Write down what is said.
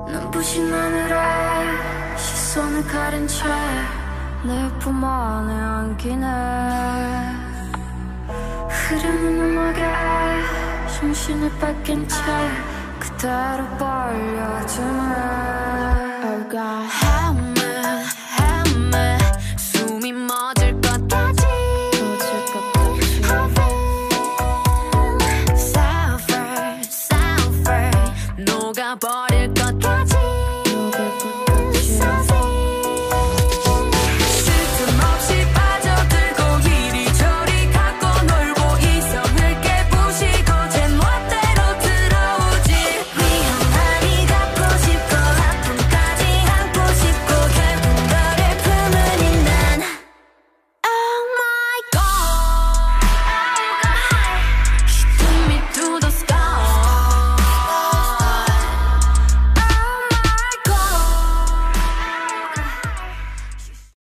눈부신 하늘에 시선을 가린 채 내 품 안에 안기네. 흐르는 음악에 정신을 뺏긴 채 그대로 빨려드네. Oh God, help me, 숨이 멎을 것 같지. I feel suffer, 녹아버릴 것 같지.